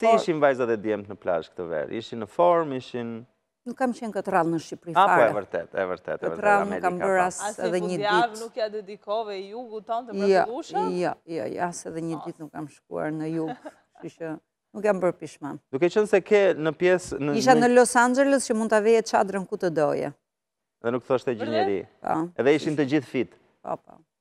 Si ishin vajzat e djemtë në plazh këtë verë? Ishin në formë, ishin... Nuk kam qenë këtë rallë në Shqipëri Po, fare. e vërtet, e vërtet. Këtë rallë nuk kam bërë as edhe një ditë. Asë nuk ja dedikove jugu tonë të mrekullueshëm? Jo, as edhe një ditë nuk kam shkuar në jug, kështu që nuk jam bërë pishman. Duke qenë se ke në pjesë... Isha në Los Angeles që mund ta veje çadrën ku të doje. Dhe nuk thoshte gjë njeri. Po. Edhe ishin të gjithë fit. Po.